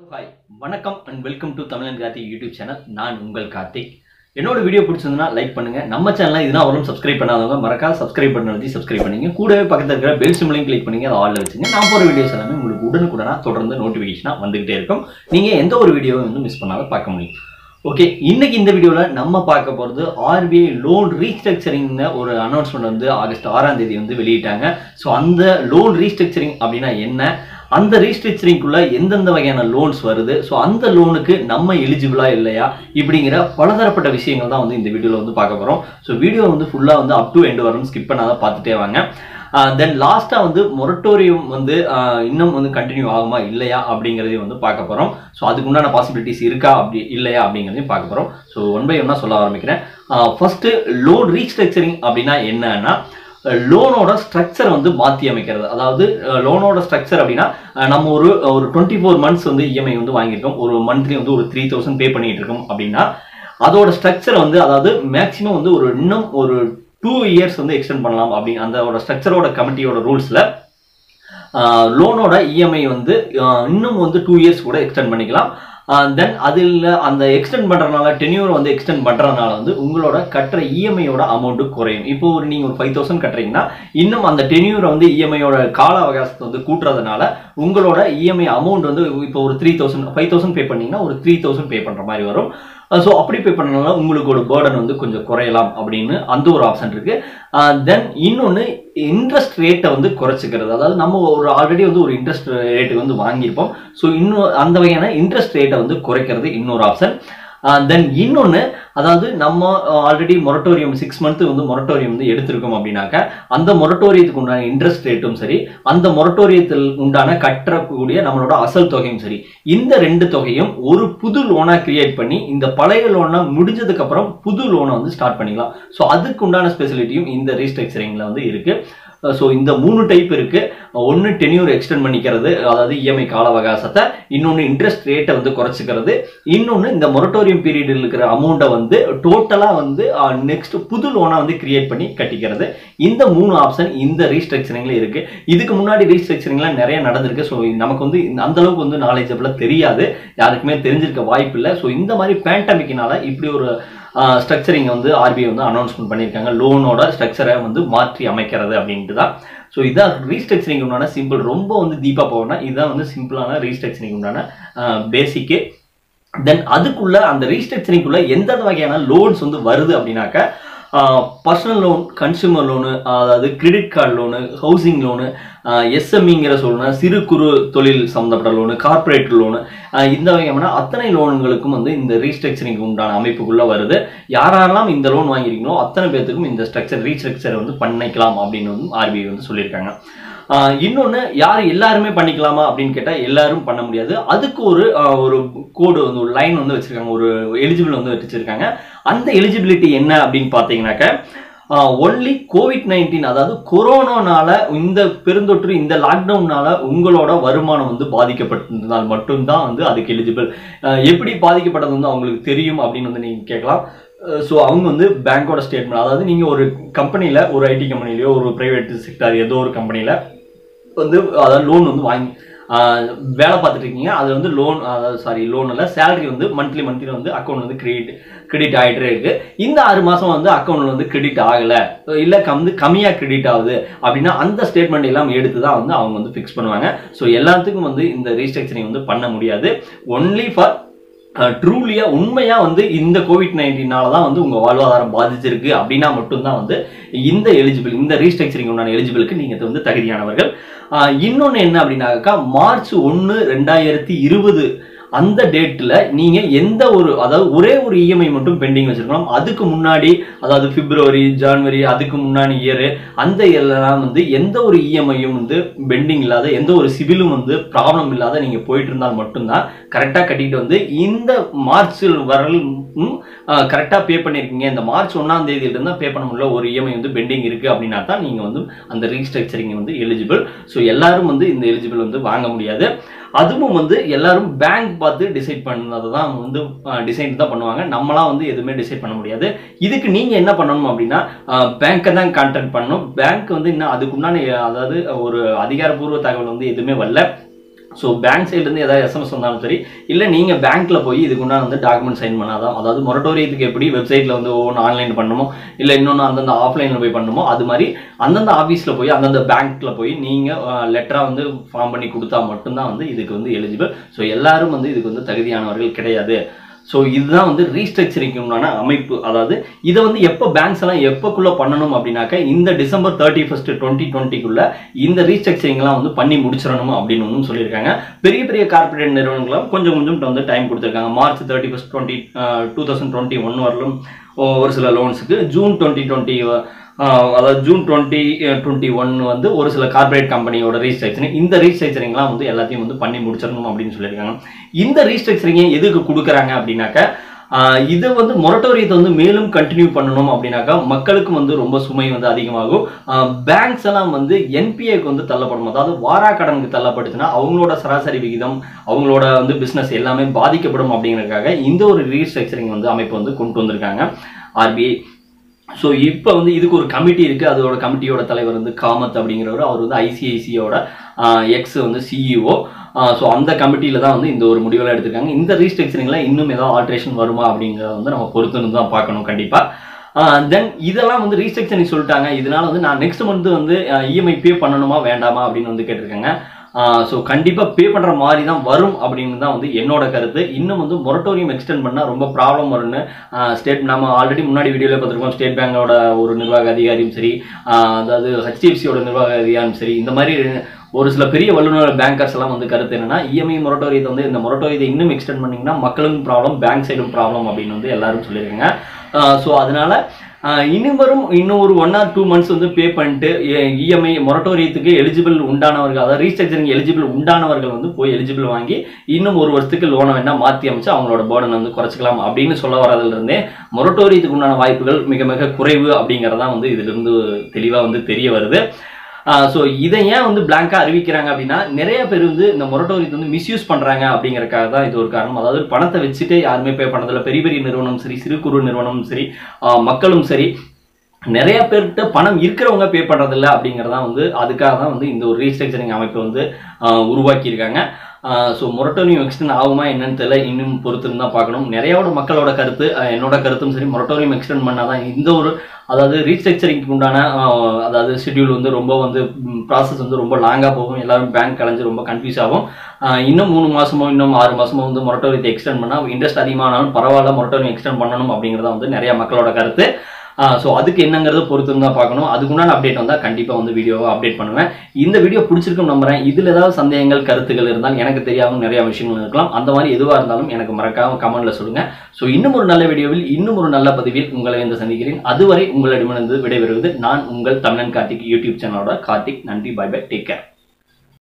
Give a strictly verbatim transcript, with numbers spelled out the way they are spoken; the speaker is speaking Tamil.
Hi, வணக்கம் and welcome to Tamizhan Karthick YouTube channel. நான் உங்கள் கார்த்திக். என்னோட வீடியோ பிடிச்சிருந்தா லைக் பண்ணுங்க. நம்ம சேனலை இதுனா வரலும் சப்ஸ்கிரைப் பண்ணாதவங்க மறக்காம சப்ஸ்கிரைப் பண்ணி சப்ஸ்கிரைப் பண்ணுங்க. கூடவே பக்கத்துல இருக்கிற பெல் சிம்பலையும் கிளிக் பண்ணுங்க. அதை ஆல்ல வச்சுங்க. நான் போற வீடியோஸ் எல்லாமே உங்களுக்கு உடனுக்குடனா தொடர்ந்து நோட்டிஃபிகேஷனா வந்துகிட்டே இருக்கும். நீங்க எந்த ஒரு வீடியோவை வந்து மிஸ் பண்ணாத பார்க்க முடியும். ஓகே, இன்னைக்கு இந்த வீடியோல நம்ம பார்க்க போறது ஆர் பி ஐ லோன் ரீஸ்ட்ரக்சரிங்னு ஒரு அனௌன்ஸ்மெண்ட் வந்து ஆகஸ்ட் ஆறாம் தேதி வந்து வெளியிட்டாங்க. ஸோ அந்த லோன் ரீஸ்ட்ரக்சரிங் அப்படின்னா என்ன, அந்த ரீஸ்ட்ரக்சரிங்குள்ள எந்தெந்த வகையான லோன்ஸ் வருது, ஸோ அந்த லோனுக்கு நம்ம எலிஜிபிளா இல்லையா, இப்படிங்கிற பலதரப்பட்ட விஷயங்கள் தான் வந்து இந்த வீடியோவில் வந்து பார்க்க போகிறோம். ஸோ வீடியோ வந்து ஃபுல்லாக வந்து அப் டு எண்ட் வரும், ஸ்கிப் பண்ணாதான் பார்த்துட்டே வாங்க. தென் லாஸ்ட்டாக வந்து மொரட்டோரியம் வந்து இன்னும் வந்து கண்டினியூ ஆகுமா இல்லையா அப்படிங்கிறதையும் வந்து பார்க்க போகிறோம். ஸோ அதுக்கு உண்டான பாசிபிலிட்டிஸ் இருக்கா அப்படி இல்லையா அப்படிங்கிறதையும் பார்க்க போகிறோம். ஸோ ஒன் பை ஒன்னா சொல்ல ஆரம்பிக்கிறேன். ஃபர்ஸ்ட், லோன் ரீஸ்ட்ரக்சரிங் அப்படின்னா என்னன்னா, லோனோட ஸ்ட்ரக்சர் வந்து மாற்றி அமைக்கிறது. அதாவது லோனோட ஸ்ட்ரக்சர் அப்படின்னா, நம்ம ஒரு ஒரு டுவெண்ட்டி ஃபோர் மந்த்ஸ் வந்து இஎம்ஐ வந்து வாங்கியிருக்கோம், ஒரு மந்த்லி வந்து ஒரு த்ரீ தௌசண்ட் பே பண்ணிட்டு இருக்கோம் அப்படின்னா, அதோட ஸ்ட்ரக்சர் வந்து அதாவது மேக்ஸிமம் வந்து ஒரு இன்னும் ஒரு டூ இயர்ஸ் வந்து எக்ஸ்டெண்ட் பண்ணலாம் அப்படின்னு அந்த ஸ்ட்ரக்சரோட கமிட்டியோட ரூல்ஸ்ல லோனோட இஎம்ஐ வந்து இன்னும் வந்து டூ இயர்ஸ் கூட எக்ஸ்டெண்ட் பண்ணிக்கலாம். தென் அதில் அந்த எக்ஸ்டெண்ட் பண்ணுறதுனால டென்யூர் வந்து எக்ஸ்டெண்ட் பண்ணுறதுனால வந்து உங்களோட கட்டுற இஎம்ஐயோட அமௌண்ட்டு குறையும். இப்போ ஒரு நீங்கள் ஒரு ஃபைவ் தௌசண்ட் கட்டுறீங்கன்னா இன்னும் அந்த டென்யூரை வந்து இஎம்ஐயோட கால அவகாசத்தை வந்து கூட்டுறதுனால உங்களோட இஎம்ஐ அமௌண்ட் வந்து இப்போ ஒரு three thousand five thousand pay பண்ணீங்கன்னா ஒரு த்ரீ தௌசண்ட் பே பண்ணுற மாதிரி வரும். ஸோ அப்படி பே பண்ணனால உங்களுக்கு ஒரு பேர்டன் வந்து கொஞ்சம் குறையலாம் அப்படின்னு அந்த ஒரு ஆப்ஷன் இருக்கு. தென் இன்னொன்று, இன்ட்ரெஸ்ட் ரேட்டை வந்து குறைச்சிக்கிறது. அதாவது நம்ம ஒரு ஆல்ரெடி வந்து ஒரு இன்ட்ரெஸ்ட் ரேட்டு வந்து வாங்கியிருப்போம். ஸோ இன்னும் அந்த வகையான இன்ட்ரெஸ்ட் ரேட்டை வந்து குறைக்கிறது இன்னொரு ஆப்ஷன். தென் இன்னொன்று, அதாவது நம்ம ஆல்ரெடி மொரட்டோரியம் சிக்ஸ் மந்த்து வந்து மொரட்டோரியம் வந்து எடுத்திருக்கோம் அப்படின்னாக்க அந்த மொரட்டோரியத்துக்கு உண்டான இன்ட்ரெஸ்ட் ரேட்டும் சரி, அந்த மொரட்டோரியத்தில் உண்டான கட்டக்கூடிய நம்மளோட அசல் தொகையும் சரி, இந்த ரெண்டு தொகையும் ஒரு புது லோனா கிரியேட் பண்ணி இந்த பழைய லோனை முடிஞ்சதுக்கு அப்புறம் புது லோனை வந்து ஸ்டார்ட் பண்ணிக்கலாம். ஸோ அதுக்கு உண்டான ஸ்பெசிலிட்டியும் இந்த ரீஸ்ட்ரக்சரிங்ல வந்து இருக்கு. ஸோ இந்த மூணு டைப் இருக்கு. ஒன்று டென்யூர் எக்ஸ்டெண்ட் பண்ணிக்கிறது, அதாவது இஎம்ஐ கால அவகாசத்தை, இன்னொன்று இன்ட்ரெஸ்ட் ரேட்டை வந்து குறைச்சிக்கிறது, இன்னொன்று இந்த மொரட்டோரியம் பீரியடில் இருக்கிற அமௌண்ட்டை வந்து டோட்டலாக வந்து நெக்ஸ்ட் புது லோனாக வந்து கிரியேட் பண்ணி கட்டிக்கிறது. இந்த மூணு ஆப்ஷன் இந்த ரீஸ்ட்ரக்சரிங்ல இருக்கு. இதுக்கு முன்னாடி ரீஸ்ட்ரக்சரிங்லாம் நிறைய நடந்திருக்கு. ஸோ நமக்கு வந்து அந்த அளவுக்கு வந்து நாலேஜபிளாக தெரியாது, யாருக்குமே தெரிஞ்சிருக்க வாய்ப்பு இல்லை. ஸோ இந்த மாதிரி பேண்டமிக்னால இப்படி ஒரு ஸ்ட்ரக்சரிங் வந்து ஆர்பிஐ வந்து அனௌன்ஸ்மெண்ட் பண்ணியிருக்காங்க, லோனோட ஸ்ட்ரக்சரை வந்து மாற்றி அமைக்கிறது அப்படின்ட்டு தான். ஸோ இதான் ரீஸ்ட்ரக்சரிங் உண்டான சிம்பிள். ரொம்ப வந்து டீப்பாக போகணும்னா இதுதான் வந்து சிம்பிளான ரீஸ்ட்ரக்சரிங் உண்டான பேசிக்கு. தென் அதுக்குள்ள அந்த ரீஸ்ட்ரக்சரிங்குள்ள எந்தெந்த வகையான லோன்ஸ் வந்து வருது அப்படின்னாக்க, பர்சனல் லோன், கன்சூமர் லோனு, அதாவது credit card loan, housing loan, எஸ்எம்இங்கிற சொல்லணும்னா சிறு குறு தொழில் சம்மந்தப்பட்ட லோனு, கார்பரேட் லோனு, இந்த வகையான அத்தனை லோன்களுக்கும் வந்து இந்த ரீஸ்ட்ரக்சரிங் உண்டான அமைப்புக்குள்ள வருது. யாரெல்லாம் இந்த லோன் வாங்கியிருக்கீங்களோ அத்தனை பேர்த்துக்கும் இந்த ஸ்ட்ரக்சர் ரீஸ்ட்ரக்சர் வந்து பண்ணிக்கலாம் அப்படின்னு வந்து ஆர்பிஐ வந்து சொல்லியிருக்காங்க. இன்னொன்று, யார் எல்லாருமே பண்ணிக்கலாமா அப்படின்னு கேட்டால் எல்லாரும் பண்ண முடியாது. அதுக்கு ஒரு ஒரு கோடு வந்து ஒரு லைன் வந்து வச்சிருக்காங்க, ஒரு எலிஜிபிள் வந்து வச்சிருக்காங்க. அந்த எலிஜிபிலிட்டி என்ன அப்படின்னு பார்த்தீங்கன்னாக்க, ஒன்லி கோவிட் நைன்டீன் அதாவது கொரோனானால இந்த பெருந்தொற்று இந்த லாக்டவுன்னால உங்களோட வருமானம் வந்து பாதிக்கப்பட்டிருந்தால் மட்டும்தான் வந்து அதுக்கு எலிஜிபிள். எப்படி பாதிக்கப்பட்டது வந்து அவங்களுக்கு தெரியும் அப்படின்னு வந்து நீங்கள் கேட்கலாம். ஸோ அவங்க வந்து பேங்கோட ஸ்டேட்மெண்ட், அதாவது நீங்கள் ஒரு கம்பெனியில், ஒரு ஐடி கம்பெனிலையோ ஒரு ப்ரைவேட் செக்டார் ஏதோ ஒரு கம்பெனியில் வந்து அதாவது லோன் வந்து வாங்கி வேலை பார்த்துட்டு இருக்கீங்க. அது வந்து லோன், அதாவது சாரி லோன் இல்லை, சேலரி வந்து மந்த்லி மந்த்லி வந்து அக்கௌண்ட் வந்து கிரெடிட் கிரெடிட் ஆகிட்டே இருக்கு. இந்த ஆறு மாதம் வந்து அக்கௌண்ட்ல வந்து கிரெடிட் ஆகலை, இல்லை வந்து கம்மியாக கிரெடிட் ஆகுது அப்படின்னா அந்த ஸ்டேட்மெண்ட் எல்லாம் எடுத்து தான் வந்து அவங்க வந்து ஃபிக்ஸ் பண்ணுவாங்க. ஸோ எல்லாத்துக்கும் வந்து இந்த ரீஸ்ட்ரக்சரிங் வந்து பண்ண முடியாது. ஒன்லி ஃபார் ட்ரூலியா உண்மையா வந்து இந்த கோவிட் நைன்டீனால தான் வந்து உங்க வாழ்வாதாரம் பாதிச்சிருக்கு அப்படின்னா மட்டும்தான் வந்து இந்த எலிஜிபிள், இந்த ரீஸ்ட்ரக்சரிங் உண்டான எலிஜிபிளுக்கு நீங்க வந்து தகுதியானவர்கள். இன்னொன்னு என்ன அப்படின்னாக்கா, மார்ச் ஒன்று ரெண்டாயிரத்தி இருபது அந்த டேட்ல நீங்க எந்த ஒரு, அதாவது ஒரே ஒரு இஎம்ஐ மட்டும் பெண்டிங் வச்சிருக்கலாம். அதுக்கு முன்னாடி, அதாவது பிப்ரவரி, ஜனவரி, அதுக்கு முன்னாடி இயர், அந்த இயர்லாம் வந்து எந்த ஒரு இஎம்ஐயும் வந்து பெண்டிங் இல்லாத, எந்த ஒரு சிபிலும் வந்து ப்ராப்ளம் இல்லாத நீங்க போயிட்டு இருந்தால் மட்டும்தான் கரெக்டா கட்டிட்டு வந்து இந்த மார்ச்சில் வரலும் கரெக்டா பே பண்ணிருக்கீங்க, இந்த மார்ச் ஒன்னாம் தேதியில இருந்தா பே பண்ண முடியல, ஒரு இஎம்ஐ வந்து பெண்டிங் இருக்கு அப்படின்னா தான் நீங்க வந்து அந்த ரீஸ்ட்ரக்சரிங் வந்து எலிஜிபிள். ஸோ எல்லாரும் வந்து இந்த எலிஜிபிள் வந்து வாங்க முடியாது. அதுவும் வந்து எல்லாரும் பேங்க் பார்த்து டிசைட் பண்ணதை தான் வந்து டிசைன் தான் பண்ணுவாங்க. நம்மளாம் வந்து எதுவுமே டிசைட் பண்ண முடியாது. இதுக்கு நீங்க என்ன பண்ணணும் அப்படின்னா, பேங்கை தான் கான்டாக்ட் பண்ணணும். பேங்க் வந்து இன்னும் அதுக்குண்டான, அதாவது ஒரு அதிகாரப்பூர்வ தகவல் வந்து எதுவுமே வரல. ஸோ பேங்க் சைட்லேருந்து ஏதாவது எஸ்எம்எஸ் வந்தாலும் சரி, இல்லை நீங்கள் பேங்க்கில் போய் இதுக்குன்னா வந்து டாக்குமெண்ட் சைன் பண்ணாதான், அதாவது மொரட்டோரியத்துக்கு எப்படி வெப்சைட்டில் வந்து ஒவ்வொன்று ஆன்லைன் பண்ணணுமோ இல்லை இன்னொன்று அந்தந்த ஆஃப்லைனில் போய் பண்ணணுமோ அது மாதிரி அந்தந்த ஆஃபீஸில் போய் அந்தந்த பேங்க்கில் போய் நீங்கள் லெட்டராக வந்து ஃபார்ம் பண்ணி கொடுத்தா மட்டும்தான் வந்து இதுக்கு வந்து எலிஜிபிள். ஸோ எல்லாரும் வந்து இதுக்கு வந்து தகுதியானவர்கள் கிடையாது. ஸோ இதுதான் வந்து ரீஸ்ட்ரக்சரிங்க்கு உண்டான அமைப்பு. அதாவது இதை வந்து எப்போ பேங்க்ஸ் எல்லாம் எப்போக்குள்ளே பண்ணணும் அப்படின்னாக்க இந்த டிசம்பர் தேர்ட்டி ஃபர்ஸ்ட் டுவெண்ட்டி டுவெண்ட்டிக்குள்ள இந்த ரீஸ்ட்ரக்சரிங்லாம் வந்து பண்ணி முடிச்சிடணும் அப்படின்னு ஒன்றும் சொல்லியிருக்காங்க. பெரிய பெரிய கார்பரேட் நிறுவனங்களும் கொஞ்சம் கொஞ்சம் வந்து டைம் கொடுத்துருக்காங்க. March thirty first twenty two thousand twenty one வரலும் ஒரு சில லோன்ஸுக்கு, ஜூன் டுவெண்ட்டி டுவெண்ட்டி அதாவது ஜூன் டுவெண்ட்டி டுவெண்ட்டி ஒன் வந்து ஒரு சில கார்பரேட் கம்பெனியோட ரீஸ்ட்ரக்சரிங், இந்த ரீஸ்ட்ரக்சரிங்லாம் வந்து எல்லாத்தையும் வந்து பண்ணி முடிச்சிடணும் அப்படின்னு சொல்லியிருக்காங்க. இந்த ரீஸ்ட்ரக்சரிங்கை எதுக்கு கொடுக்குறாங்க அப்படின்னாக்க இதை வந்து மொரட்டோரியத்தை வந்து மேலும் கண்டினியூ பண்ணணும் அப்படின்னாக்கா மக்களுக்கு வந்து ரொம்ப சுமை வந்து அதிகமாகும். பேங்க்ஸ் எல்லாம் வந்து என்பிஏக்கு வந்து தள்ளப்படும், அதாவது வாரா கடனுக்கு தள்ளப்படுச்சுன்னா அவங்களோட சராசரி விகிதம் அவங்களோட வந்து பிஸ்னஸ் எல்லாமே பாதிக்கப்படும் அப்படிங்கிறதுக்காக இந்த ஒரு ரீஸ்ட்ரக்சரிங் வந்து அமைப்பு வந்து கொண்டு வந்திருக்காங்க ஆர்பிஐ. ஸோ இப்போ வந்து இதுக்கு ஒரு கமிட்டி இருக்குது. அதோட கமிட்டியோட தலைவர் வந்து காமத் அப்படிங்கிறவர். அவர் வந்து ஐசிஐசியோட எக்ஸ் வந்து சிஇஓ. ஸோ அந்த கமிட்டியில் தான் வந்து இந்த ஒரு முடிவெல்லாம் எடுத்திருக்காங்க. இந்த ரீஸ்ட்ரக்சரிங்கில் இன்னும் ஏதாவது ஆல்ட்ரேஷன் வருமா அப்படிங்கிறத வந்து நம்ம பொறுத்துன்னு தான் பார்க்கணும் கண்டிப்பாக. தென் இதெல்லாம் வந்து ரீஸ்ட்ரக்சரிங் சொல்லிட்டாங்க. இதனால வந்து நான் நெக்ஸ்ட் மந்த் வந்து இஎம்ஐ பே பண்ணணுமா வேண்டாமா அப்படின்னு வந்து கேட்டிருக்காங்க. ஸோ கண்டிப்பாக பே பண்ணுற மாதிரி தான் வரும் அப்படின்னு தான் வந்து என்னோட கருத்து. இன்னும் வந்து மொரட்டோரியம் எக்ஸ்டெண்ட் பண்ணால் ரொம்ப ப்ராப்ளம் வரும்னு ஸ்டேட் நம்ம ஆல்ரெடி முன்னாடி வீடியோவில் பார்த்துருக்கோம். ஸ்டேட் பேங்கோட ஒரு நிர்வாக அதிகாரியும் சரி, அதாவது ஹெச்டிஎஃப்சியோட நிர்வாக அதிகாரியும் சரி, இந்த மாதிரி ஒரு சில பெரிய வல்லுநர் பேங்கர்ஸ் எல்லாம் வந்து கருத்து என்னன்னா இஎம்ஐ மொரட்டோரியத்தை வந்து இந்த மொரட்டோரியத்தை இன்னும் எக்ஸ்டெண்ட் பண்ணிங்கன்னா மக்களுக்கும் ப்ராப்ளம், பேங்க் சைடும் ப்ராப்ளம் அப்படின்னு வந்து எல்லாரும் சொல்லியிருக்காங்க. ஸோ அதனால இன்னும் வரும் இன்னும் ஒரு ஒன் ஆர் டூ மந்த்ஸ் வந்து பே பண்ணிட்டு இஎம்ஐ மொரட்டோரியத்துக்கு எலிஜிபிள் உண்டானவர்கள், அதாவது ரீஸ்ட்ரக்சரிங் எலிஜிபிள் உண்டானவர்கள் வந்து போய் எலிஜிபிள் வாங்கி இன்னும் ஒரு வருஷத்துக்கு லோனை வேணா மாற்றி அமைச்சு அவங்களோட பேர்டன் வந்து குறைச்சிக்கலாம் அப்படின்னு சொல்ல வரதுல இருந்தே மொரட்டோரியத்துக்கு உண்டான வாய்ப்புகள் மிக மிக குறைவு அப்படிங்கிறதான் வந்து இதுல இருந்து தெளிவாக வந்து தெரிய வருது. ஸோ இதை ஏன் வந்து பிளாங்காக அறிவிக்கிறாங்க அப்படின்னா நிறைய பேர் வந்து இந்த மொரட்டோரியத்தை வந்து மிஸ்யூஸ் பண்ணுறாங்க அப்படிங்கிறக்காக தான் இது ஒரு காரணம். அதாவது பணத்தை வச்சுட்டு யாருமே பே பண்ணதில்லை. பெரிய பெரிய நிறுவனம் சரி, சிறு குறு நிறுவனமும் சரி, மக்களும் சரி, நிறைய பேர்கிட்ட பணம் இருக்கிறவங்க பே பண்ணுறதில்ல அப்படிங்கிறதா வந்து அதுக்காக தான் வந்து இந்த ஒரு ரீஸ்ட்ரக்சரிங் அமைப்பை வந்து உருவாக்கியிருக்காங்க. ஸோ மொரட்டோரியம் எக்ஸ்டெண்ட் ஆகுமா என்னன்னு தெரியல, இன்னும் பொறுத்துன்னு தான் பார்க்கணும். நிறையாவோட மக்களோட கருத்து, என்னோட கருத்தும் சரி, மொரட்டோரியம் எக்ஸ்டெண்ட் பண்ணால் தான் இந்த ஒரு அதாவது ரீஸ்ட்ரக்சரிங்க்கு உண்டான அதாவது ஷெட்யூல் வந்து ரொம்ப வந்து ப்ராசஸ் வந்து ரொம்ப லாங்காக போகும். எல்லாரும் பேங்க் கலைஞ்சு ரொம்ப கன்ஃபியூஸ் ஆகும். இன்னும் மூணு மாசமோ இன்னும் ஆறு மாசமோ வந்து மொரட்டோரியத்தை எக்ஸ்டெண்ட் பண்ணால் இன்ட்ரெஸ்ட் அதிகமானாலும் பரவாயில்ல, மொரட்டோரியம் எக்ஸ்டெண்ட் பண்ணணும் அப்படிங்கிறத வந்து நிறைய மக்களோட கருத்து. ஸோ அதுக்கு என்னங்கிறத பொறுத்து தான் பார்க்கணும். அதுக்குண்டான அப்டேட் வந்தால் கண்டிப்பாக வந்து வீடியோவை அப்டேட் பண்ணுவேன். இந்த வீடியோ பிடிச்சிருக்கும் நம்புறேன். இதில் ஏதாவது சந்தேகங்கள் கருத்துக்கள் இருந்தால் எனக்கு தெரியாமல் நிறைய விஷயங்கள் இருக்கலாம். அந்த மாதிரி எதுவாக இருந்தாலும் எனக்கு மறக்காம கமெண்ட்ல சொல்லுங்க. ஸோ இன்னும் ஒரு நல்ல வீடியோவில் இன்னும் ஒரு நல்ல பதிவில் உங்களை வந்து சந்திக்கிறேன். அதுவரை உங்களிடமிருந்து விடைபெறுவது நான் உங்கள் தமிழன் கார்த்திக் யூடியூப் சேனலோட கார்த்திக். நன்றி, பை பை, டேக் கேர்.